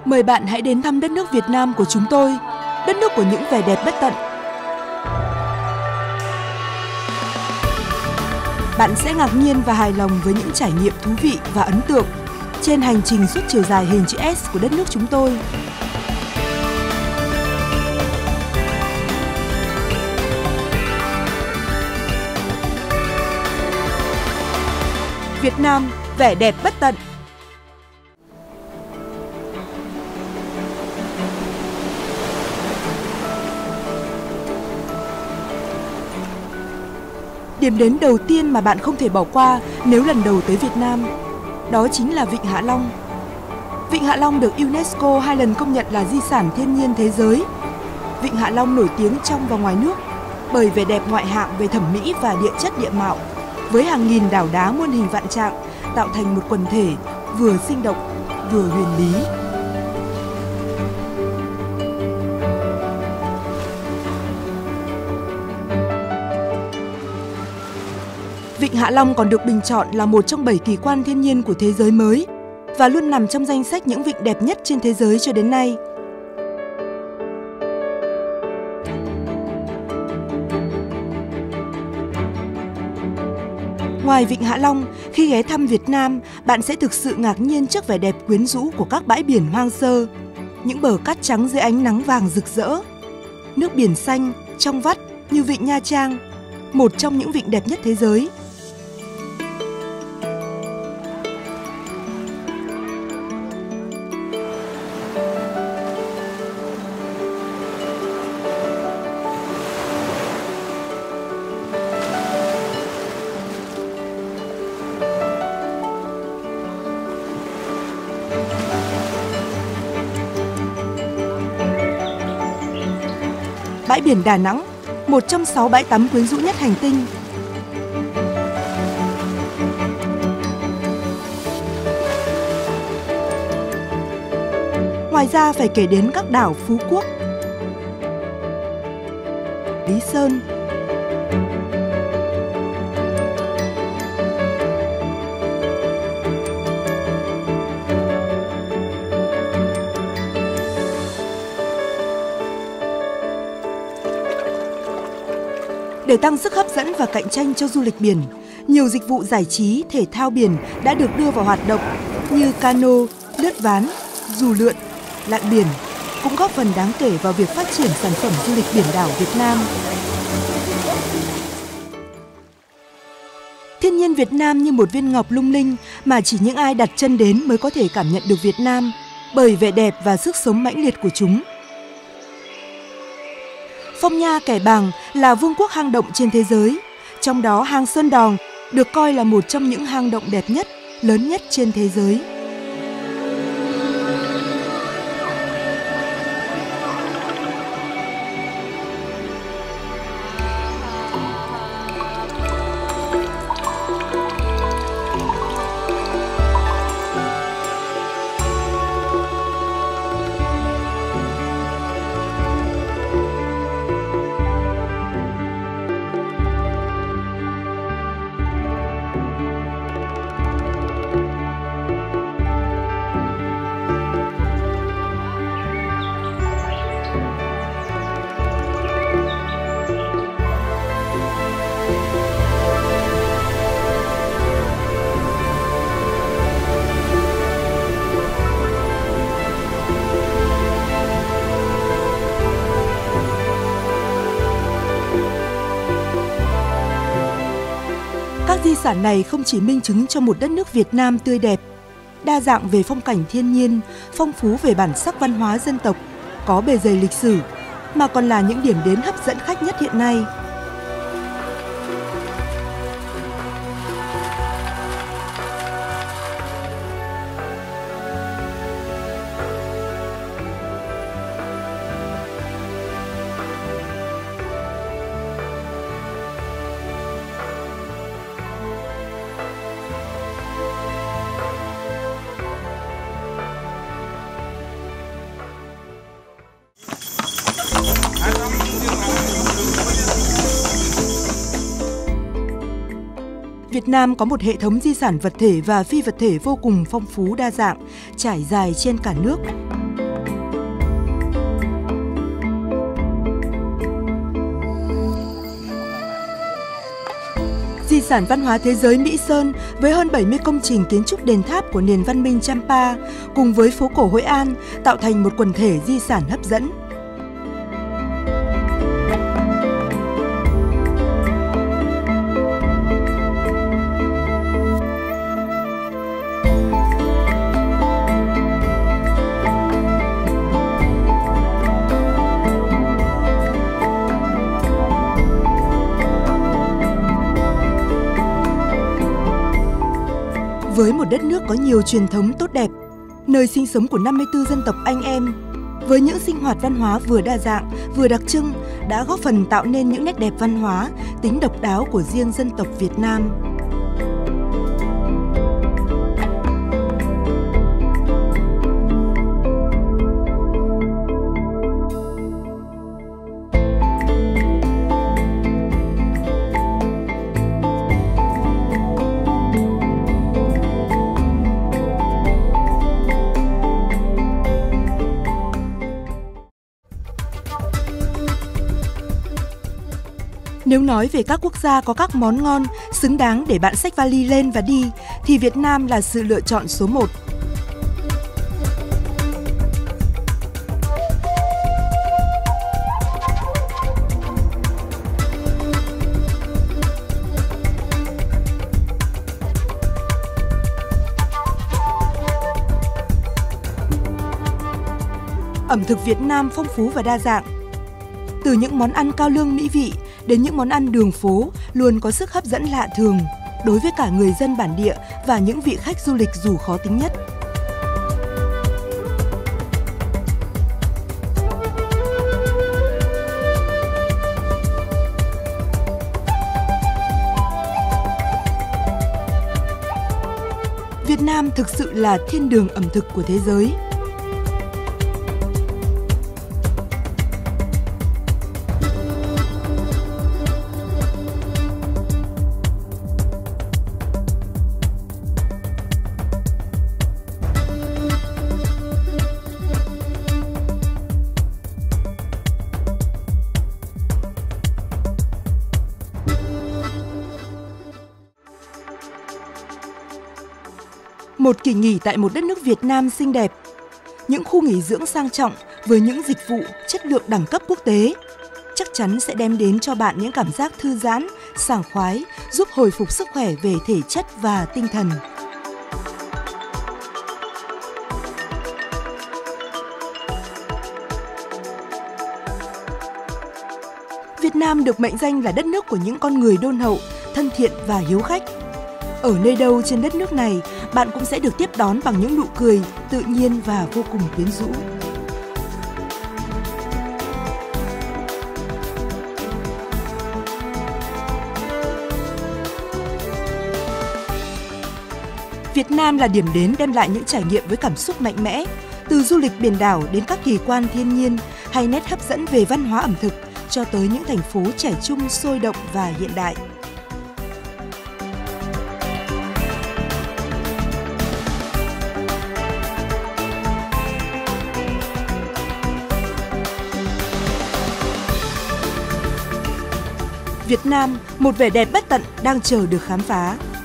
Mời bạn hãy đến thăm đất nước Việt Nam của chúng tôi, đất nước của những vẻ đẹp bất tận. Bạn sẽ ngạc nhiên và hài lòng với những trải nghiệm thú vị và ấn tượng trên hành trình suốt chiều dài hình chữ S của đất nước chúng tôi. Việt Nam, vẻ đẹp bất tận. Điểm đến đầu tiên mà bạn không thể bỏ qua nếu lần đầu tới Việt Nam, đó chính là Vịnh Hạ Long. Vịnh Hạ Long được UNESCO 2 lần công nhận là di sản thiên nhiên thế giới. Vịnh Hạ Long nổi tiếng trong và ngoài nước bởi vẻ đẹp ngoại hạng về thẩm mỹ và địa chất địa mạo, với hàng nghìn đảo đá muôn hình vạn trạng tạo thành một quần thể vừa sinh động vừa huyền bí. Vịnh Hạ Long còn được bình chọn là một trong 7 kỳ quan thiên nhiên của thế giới mới và luôn nằm trong danh sách những vịnh đẹp nhất trên thế giới cho đến nay. Ngoài Vịnh Hạ Long, khi ghé thăm Việt Nam, bạn sẽ thực sự ngạc nhiên trước vẻ đẹp quyến rũ của các bãi biển hoang sơ, những bờ cát trắng dưới ánh nắng vàng rực rỡ, nước biển xanh, trong vắt như Vịnh Nha Trang, một trong những vịnh đẹp nhất thế giới. Bãi biển Đà Nẵng, một trong 6 bãi tắm quyến rũ nhất hành tinh. Ngoài ra phải kể đến các đảo Phú Quốc, Lý Sơn, để tăng sức hấp dẫn và cạnh tranh cho du lịch biển, nhiều dịch vụ giải trí, thể thao biển đã được đưa vào hoạt động như cano, lướt ván, dù lượn, lặn biển, cũng góp phần đáng kể vào việc phát triển sản phẩm du lịch biển đảo Việt Nam. Thiên nhiên Việt Nam như một viên ngọc lung linh mà chỉ những ai đặt chân đến mới có thể cảm nhận được Việt Nam bởi vẻ đẹp và sức sống mãnh liệt của chúng. Phong Nha Kẻ Bàng là vương quốc hang động trên thế giới, trong đó hang Sơn Đòn được coi là một trong những hang động đẹp nhất, lớn nhất trên thế giới. Các di sản này không chỉ minh chứng cho một đất nước Việt Nam tươi đẹp, đa dạng về phong cảnh thiên nhiên, phong phú về bản sắc văn hóa dân tộc, có bề dày lịch sử, mà còn là những điểm đến hấp dẫn khách nhất hiện nay. Việt Nam có một hệ thống di sản vật thể và phi vật thể vô cùng phong phú đa dạng, trải dài trên cả nước. sản văn hóa thế giới Mỹ Sơn với hơn 70 công trình kiến trúc đền tháp của nền văn minh Champa cùng với phố cổ Hội An tạo thành một quần thể di sản hấp dẫn. Với một đất nước có nhiều truyền thống tốt đẹp, nơi sinh sống của 54 dân tộc anh em, với những sinh hoạt văn hóa vừa đa dạng, vừa đặc trưng đã góp phần tạo nên những nét đẹp văn hóa, tính độc đáo của riêng dân tộc Việt Nam. Nếu nói về các quốc gia có các món ngon xứng đáng để bạn xách vali lên và đi, thì Việt Nam là sự lựa chọn số 1. Ẩm thực Việt Nam phong phú và đa dạng. Từ những món ăn cao lương mỹ vị đến những món ăn đường phố luôn có sức hấp dẫn lạ thường đối với cả người dân bản địa và những vị khách du lịch dù khó tính nhất. Việt Nam thực sự là thiên đường ẩm thực của thế giới. Một kỳ nghỉ tại một đất nước Việt Nam xinh đẹp, những khu nghỉ dưỡng sang trọng với những dịch vụ chất lượng đẳng cấp quốc tế chắc chắn sẽ đem đến cho bạn những cảm giác thư giãn, sảng khoái, giúp hồi phục sức khỏe về thể chất và tinh thần. Việt Nam được mệnh danh là đất nước của những con người đôn hậu, thân thiện và hiếu khách. Ở nơi đâu trên đất nước này, bạn cũng sẽ được tiếp đón bằng những nụ cười tự nhiên và vô cùng quyến rũ. Việt Nam là điểm đến đem lại những trải nghiệm với cảm xúc mạnh mẽ, từ du lịch biển đảo đến các kỳ quan thiên nhiên hay nét hấp dẫn về văn hóa ẩm thực cho tới những thành phố trẻ trung, sôi động và hiện đại. Việt Nam, một vẻ đẹp bất tận đang chờ được khám phá.